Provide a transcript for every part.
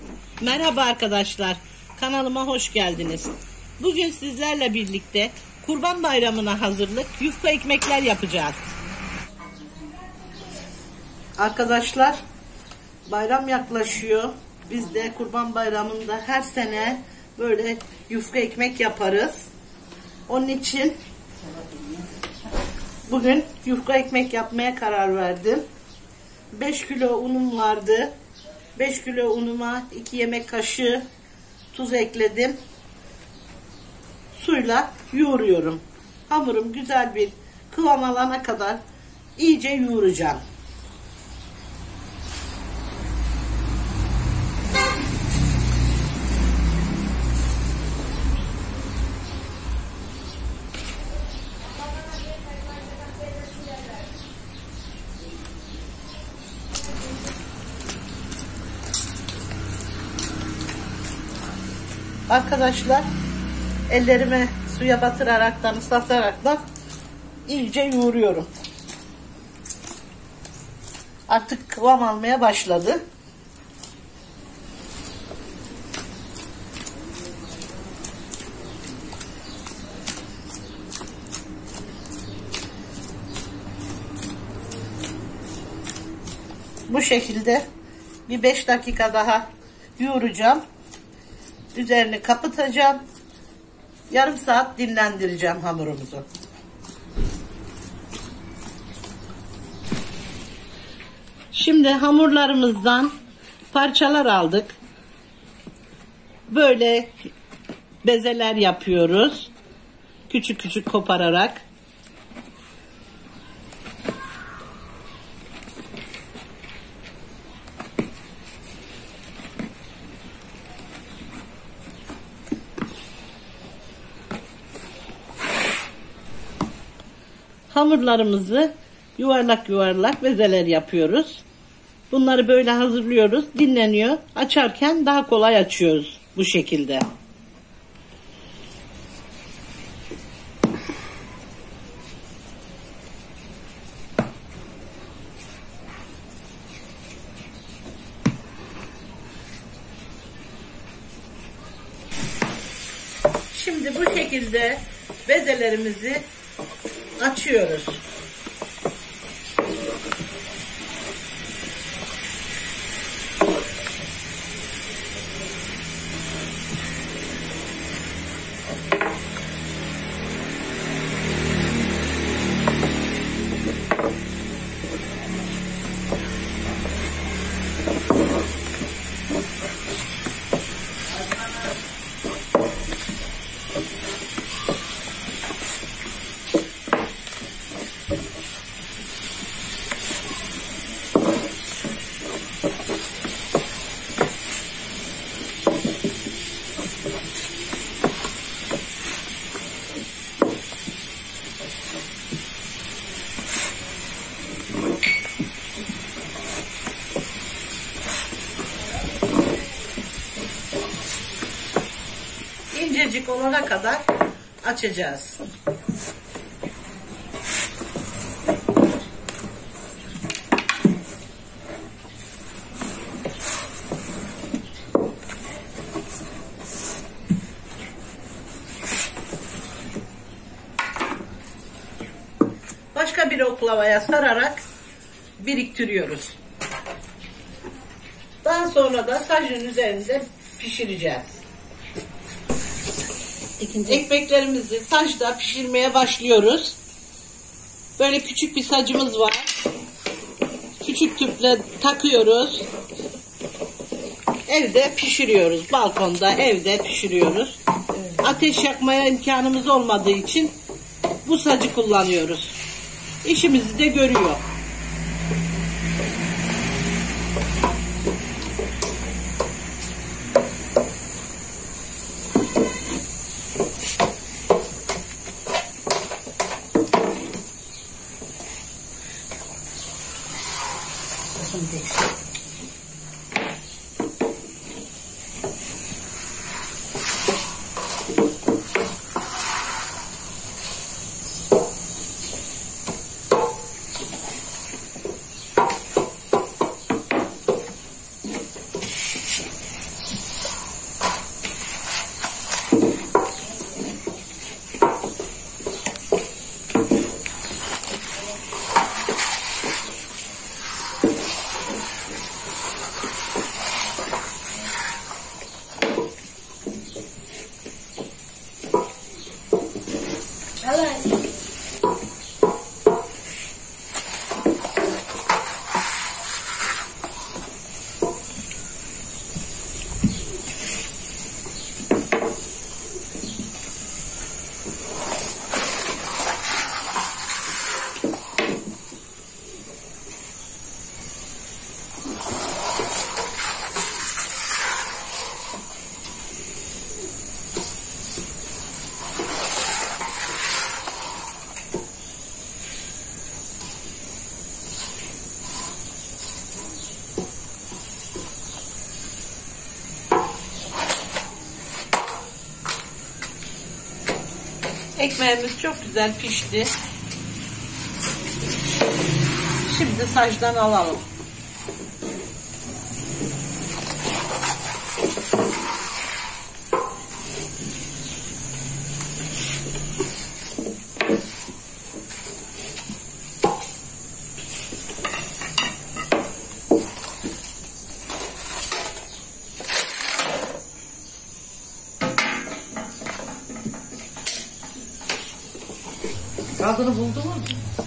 Merhaba arkadaşlar, kanalıma hoş geldiniz. Bugün sizlerle birlikte Kurban Bayramı'na hazırlık yufka ekmekler yapacağız. Arkadaşlar, bayram yaklaşıyor. Biz de Kurban Bayramı'nda her sene böyle yufka ekmek yaparız. Onun için bugün yufka ekmek yapmaya karar verdim. 5 kilo unum vardı. 5 kilo unuma 2 yemek kaşığı tuz ekledim. Suyla yoğuruyorum. Hamurum güzel bir kıvam alana kadar iyice yoğuracağım. Arkadaşlar, ellerime suya batıraraktan, ıslataraktan iyice yoğuruyorum. Artık kıvam almaya başladı. Bu şekilde bir 5 dakika daha yoğuracağım. Üzerini kapatacağım. Yarım saat dinlendireceğim hamurumuzu. Şimdi hamurlarımızdan parçalar aldık. Böyle bezeler yapıyoruz. Küçük küçük kopararak. Hamurlarımızı yuvarlak yuvarlak bezeler yapıyoruz. Bunları böyle hazırlıyoruz. Dinleniyor. Açarken daha kolay açıyoruz bu şekilde. Şimdi bu şekilde bezelerimizi açıyoruz. İncecik olana kadar açacağız. Başka bir oklavaya sararak biriktiriyoruz. Daha sonra da sacın üzerinde pişireceğiz. Ekmeklerimizi sacda pişirmeye başlıyoruz. Böyle küçük bir sacımız var. Küçük tüple takıyoruz. Evde pişiriyoruz. Balkonda, evde pişiriyoruz. Ateş yakmaya imkanımız olmadığı için bu sacı kullanıyoruz. İşimizi de görüyor. Ekmeğimiz çok güzel pişti. Şimdi sacdan alalım. Adını buldunuz mu?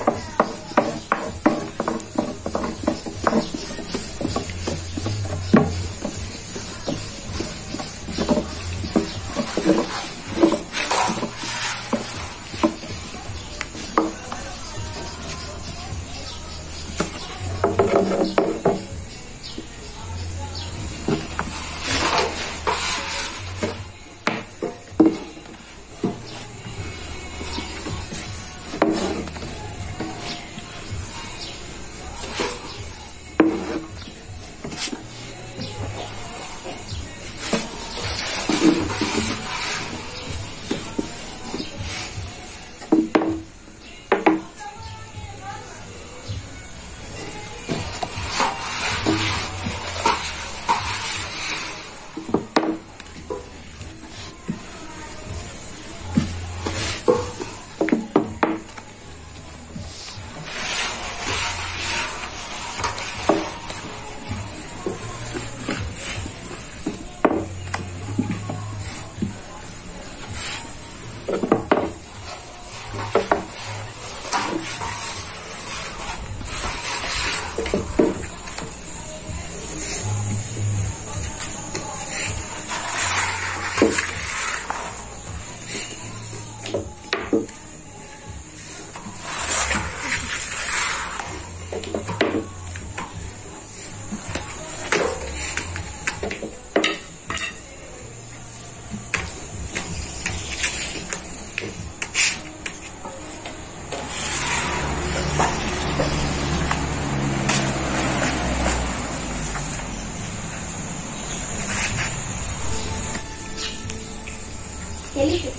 Gelişim.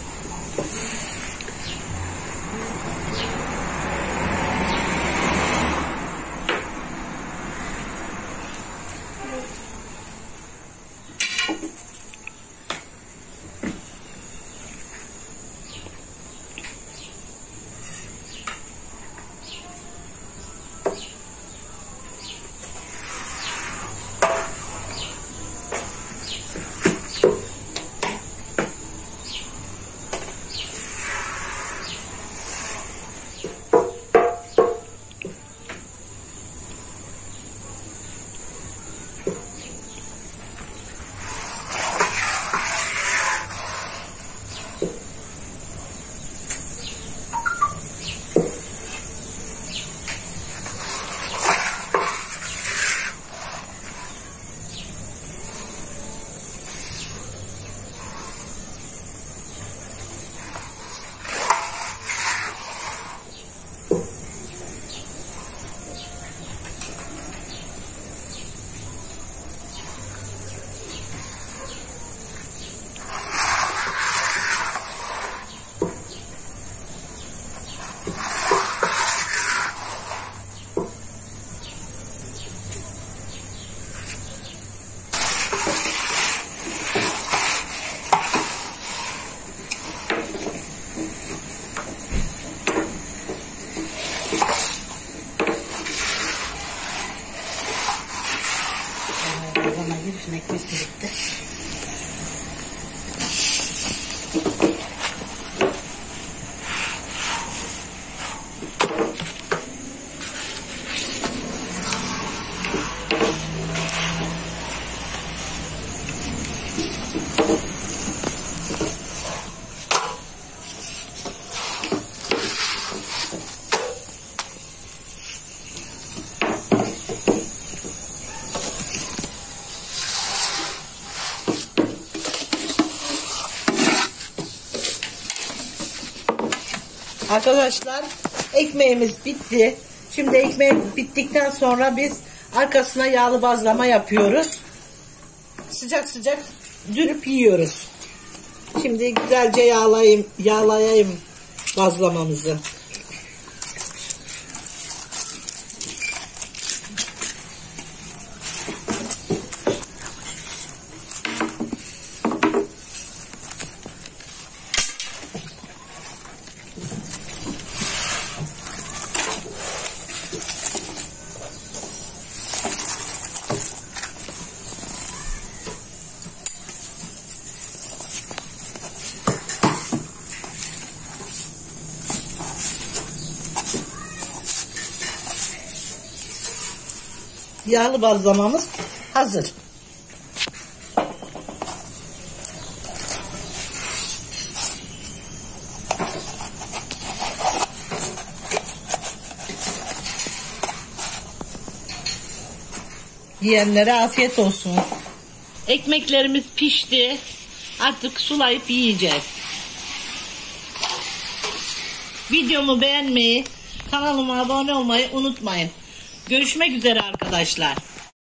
Ekmek birlikte. Arkadaşlar ekmeğimiz bitti. Şimdi ekmek bittikten sonra biz arkasına yağlı bazlama yapıyoruz. Sıcak sıcak dürüp yiyoruz. Şimdi güzelce yağlayayım bazlamamızı. Yağlı bazlamamız hazır. Yiyenlere afiyet olsun. Ekmeklerimiz pişti. Artık sulayıp yiyeceğiz. Videomu beğenmeyi, kanalıma abone olmayı unutmayın. Görüşmek üzere arkadaşlar.